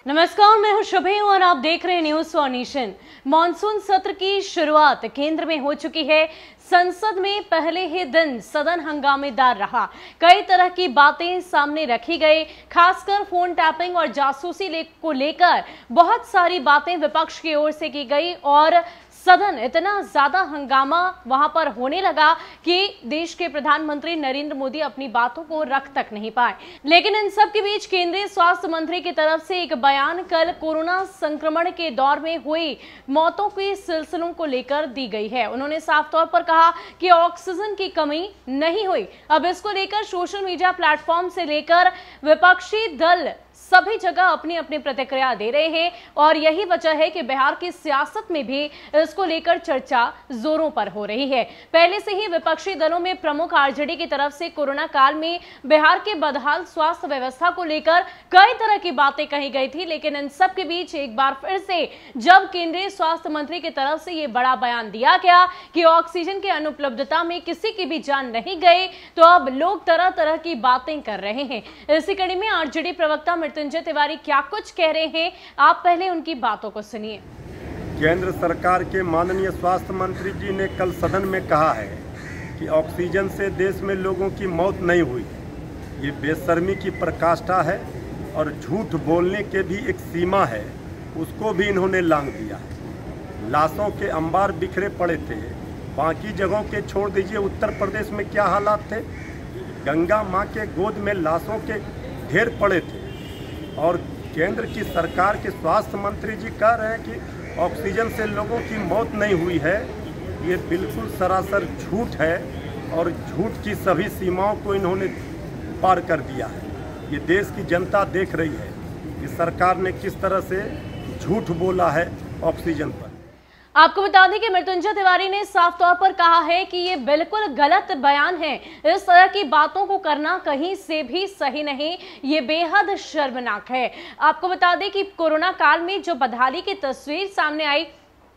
नमस्कार, मैं हूं शुभे और आप देख रहे हैं न्यूज़4नेशन। मॉनसून सत्र की शुरुआत केंद्र में हो चुकी है। संसद में पहले ही दिन सदन हंगामेदार रहा। कई तरह की बातें सामने रखी गई, खासकर फोन टैपिंग और जासूसी को लेकर बहुत सारी बातें विपक्ष की ओर से की गई और सदन इतना ज्यादा हंगामा वहां पर होने लगा कि देश के प्रधानमंत्री नरेंद्र मोदी अपनी बातों को रख तक नहीं पाए। लेकिन इन सब के बीच केंद्रीय स्वास्थ्य मंत्री की तरफ से एक बयान कल कोरोना संक्रमण के दौर में हुई मौतों के सिलसिलों को लेकर दी गई है। उन्होंने साफ तौर पर कहा कि ऑक्सीजन की कमी नहीं हुई। अब इसको लेकर सोशल मीडिया प्लेटफॉर्म से लेकर विपक्षी दल सभी जगह अपनी अपनी प्रतिक्रिया दे रहे हैं और यही वजह है कि बिहार की सियासत में भी इसको लेकर चर्चा जोरों पर हो रही है। पहले से ही विपक्षी दलों में प्रमुख आरजेडी की तरफ से कोरोना काल में बिहार के बदहाल स्वास्थ्य व्यवस्था को लेकर कई तरह की बातें कही गई थी, लेकिन इन सब के बीच एक बार फिर से जब केंद्रीय स्वास्थ्य मंत्री की तरफ से ये बड़ा बयान दिया गया कि ऑक्सीजन की अनुपलब्धता में किसी की भी जान नहीं गई, तो अब लोग तरह तरह की बातें कर रहे हैं। इसी कड़ी में आरजेडी प्रवक्ता मृत्युंजय तिवारी क्या कुछ कह रहे हैं, आप पहले उनकी बातों को सुनिए। केंद्र सरकार के माननीय स्वास्थ्य मंत्री जी ने कल सदन में कहा है कि ऑक्सीजन से देश में लोगों की मौत नहीं हुई। ये बेशर्मी की पराकाष्ठा है और झूठ बोलने के भी एक सीमा है, उसको भी इन्होंने लांघ दिया है। लाशों के अंबार बिखरे पड़े थे, बाकी जगहों के छोड़ दीजिए, उत्तर प्रदेश में क्या हालात थे। गंगा माँ के गोद में लाशों के ढेर पड़े थे और केंद्र की सरकार के स्वास्थ्य मंत्री जी कह रहे हैं कि ऑक्सीजन से लोगों की मौत नहीं हुई है। ये बिल्कुल सरासर झूठ है और झूठ की सभी सीमाओं को इन्होंने पार कर दिया है। ये देश की जनता देख रही है कि सरकार ने किस तरह से झूठ बोला है ऑक्सीजन पर। आपको बता दें कि मृत्युंजय तिवारी ने साफ तौर पर कहा है कि ये बिल्कुल गलत बयान है। इस तरह की बातों को करना कहीं से भी सही नहीं, ये बेहद शर्मनाक है। आपको बता दें कि कोरोना काल में जो बदहाली की तस्वीर सामने आई,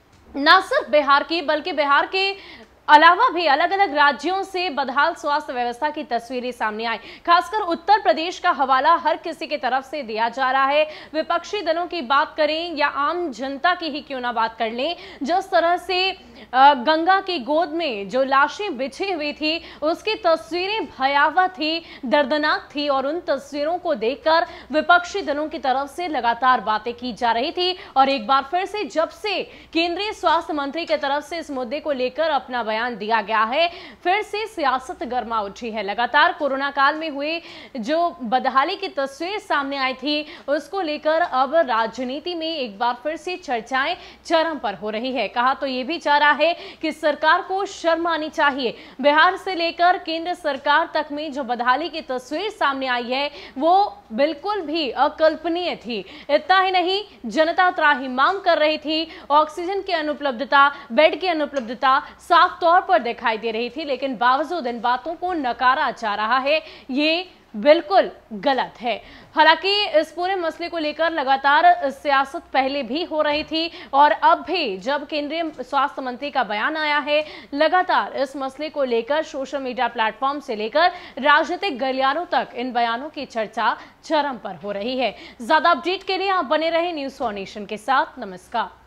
न सिर्फ बिहार की बल्कि बिहार के अलावा भी अलग अलग राज्यों से बदहाल स्वास्थ्य व्यवस्था की तस्वीरें सामने आई। खासकर उत्तर प्रदेश का हवाला हर किसी की तरफ से दिया जा रहा है। विपक्षी दलों की बात करें या आम जनता की ही क्यों ना बात कर लें, जिस तरह से गंगा की गोद में जो लाशें बिछी हुई थी उसकी तस्वीरें भयावह थी, दर्दनाक थी और उन तस्वीरों को देखकर विपक्षी दलों की तरफ से लगातार बातें की जा रही थी। और एक बार फिर से जब से केंद्रीय स्वास्थ्य मंत्री की तरफ से इस मुद्दे को लेकर अपना बयान दिया गया है, फिर से सियासत गर्मा उठी है। लगातार कोरोना काल में हुए जो बदहाली की तस्वीर सामने आई थी उसको लेकर अब राजनीति में एक बार फिर से चर्चाएं चरम पर हो रही है। कहा तो ये भी जा रहा है कि सरकार को शर्म आनी चाहिए। बिहार से लेकर केंद्र सरकार तक में जो बदहाली की तस्वीर सामने आई है वो बिल्कुल भी अकल्पनीय थी। इतना ही नहीं, जनता त्राहिमाम कर रही थी। ऑक्सीजन की अनुपलब्धता, बेड की अनुपलब्धता साफ तौर पर दिखाई दे रही थी, लेकिन बावजूद इन बातों को नकारा जा रहा है। ये बिल्कुल गलत है। हालांकि इस पूरे मसले को लेकर लगातार सियासत पहले भी हो रही थी और अब भी जब केंद्रीय स्वास्थ्य मंत्री का बयान आया है, लगातार इस मसले को लेकर सोशल मीडिया प्लेटफॉर्म से लेकर राजनीतिक गलियारों तक इन बयानों की चर्चा चरम पर हो रही है। ज्यादा अपडेट के लिए आप बने रहे न्यूज़4नेशन के साथ। नमस्कार।